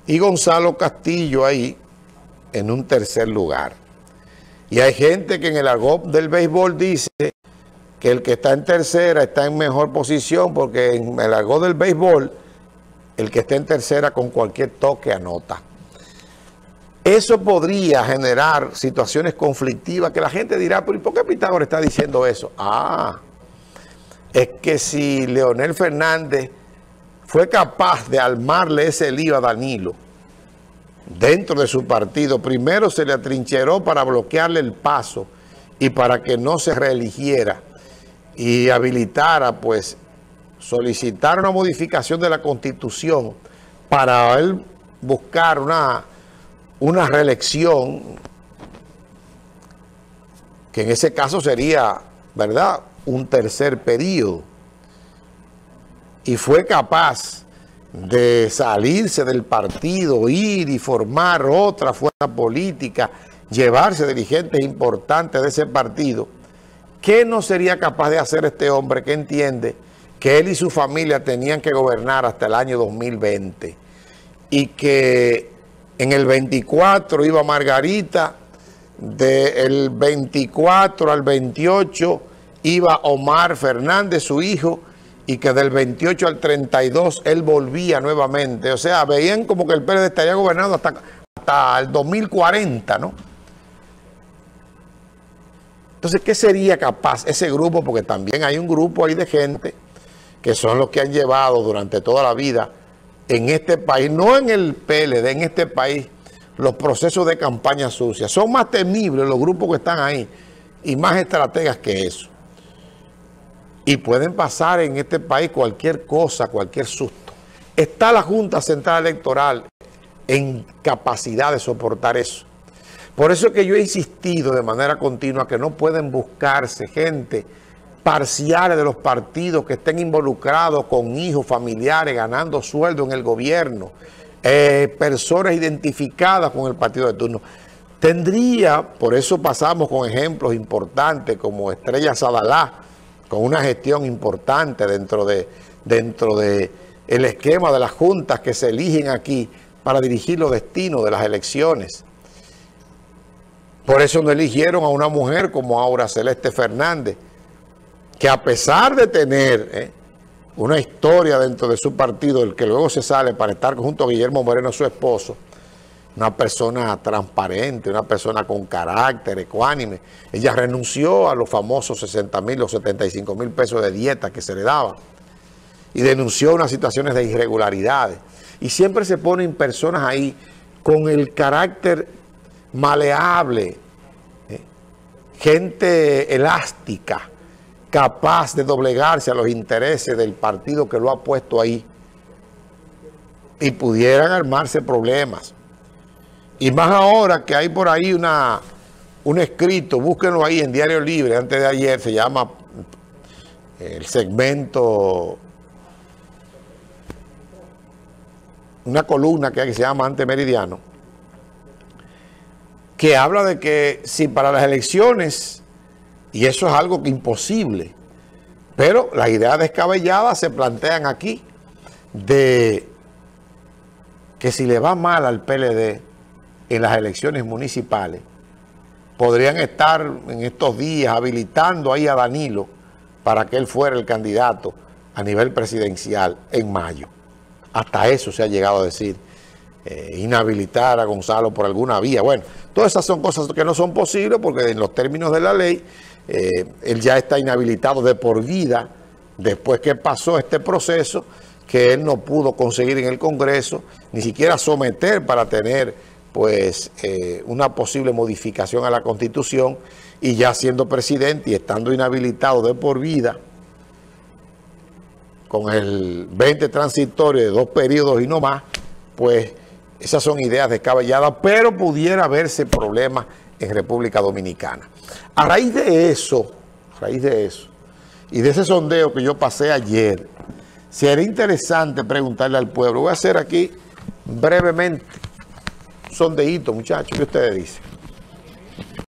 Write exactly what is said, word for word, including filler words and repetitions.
y Gonzalo Castillo ahí en un tercer lugar. Y hay gente que en el argot del béisbol dice que el que está en tercera está en mejor posición, porque en el argot del béisbol el que está en tercera con cualquier toque anota. Eso podría generar situaciones conflictivas que la gente dirá, pero ¿y por qué Pitágoras está diciendo eso? Ah, es que si Leonel Fernández fue capaz de armarle ese lío a Danilo dentro de su partido, primero se le atrincheró para bloquearle el paso y para que no se reeligiera y habilitara, pues, solicitar una modificación de la Constitución para él buscar una, una reelección, que en ese caso sería, ¿verdad?, un tercer periodo. Y fue capaz de salirse del partido, ir y formar otra fuerza política, llevarse dirigentes importantes de ese partido. ¿Qué no sería capaz de hacer este hombre que entiende que él y su familia tenían que gobernar hasta el año dos mil veinte? Y que en el veinticuatro iba Margarita, del veinticuatro al veintiocho iba Omar Fernández, su hijo, y que del veintiocho al treinta y dos él volvía nuevamente. O sea, veían como que el P L D estaría gobernando hasta, hasta el dos mil cuarenta, ¿no? Entonces, ¿qué sería capaz ese grupo? Porque también hay un grupo ahí de gente que son los que han llevado durante toda la vida en este país, no en el P L D, en este país, los procesos de campaña sucia. Son más temibles los grupos que están ahí y más estrategas que eso. Y pueden pasar en este país cualquier cosa, cualquier susto. Está la Junta Central Electoral en capacidad de soportar eso. Por eso es que yo he insistido de manera continua que no pueden buscarse gente parciales de los partidos que estén involucrados con hijos, familiares, ganando sueldo en el gobierno, eh, personas identificadas con el partido de turno. Tendría, por eso pasamos con ejemplos importantes como Estrella Sadalá, con una gestión importante dentro de, dentro de el esquema de las juntas que se eligen aquí para dirigir los destinos de las elecciones. Por eso no eligieron a una mujer como Aura Celeste Fernández, que a pesar de tener eh, una historia dentro de su partido, el que luego se sale para estar junto a Guillermo Moreno, su esposo, una persona transparente, una persona con carácter, ecuánime. Ella renunció a los famosos sesenta mil o setenta y cinco mil pesos de dieta que se le daba y denunció unas situaciones de irregularidades. Y siempre se ponen personas ahí con el carácter maleable, ¿eh? Gente elástica, capaz de doblegarse a los intereses del partido que lo ha puesto ahí, y pudieran armarse problemas. Y más ahora que hay por ahí una, un escrito, búsquenlo ahí en Diario Libre, antes de ayer, se llama el segmento, una columna que, hay que se llama Antemeridiano, que habla de que si para las elecciones, y eso es algo que imposible, pero las ideas descabelladas se plantean aquí, de que si le va mal al P L D en las elecciones municipales, podrían estar en estos días habilitando ahí a Danilo para que él fuera el candidato a nivel presidencial en mayo. Hasta eso se ha llegado a decir, eh, inhabilitar a Gonzalo por alguna vía. Bueno, todas esas son cosas que no son posibles porque en los términos de la ley, eh, él ya está inhabilitado de por vida después que pasó este proceso que él no pudo conseguir en el Congreso, ni siquiera someter para tener pues eh, una posible modificación a la Constitución, y ya siendo presidente y estando inhabilitado de por vida, con el veinte transitorio de dos periodos y no más, pues esas son ideas descabelladas, pero pudiera haberse problemas en República Dominicana. A raíz de eso, a raíz de eso, y de ese sondeo que yo pasé ayer, sería interesante preguntarle al pueblo. Voy a hacer aquí brevemente sondeíto, muchachos, ¿qué ustedes dicen?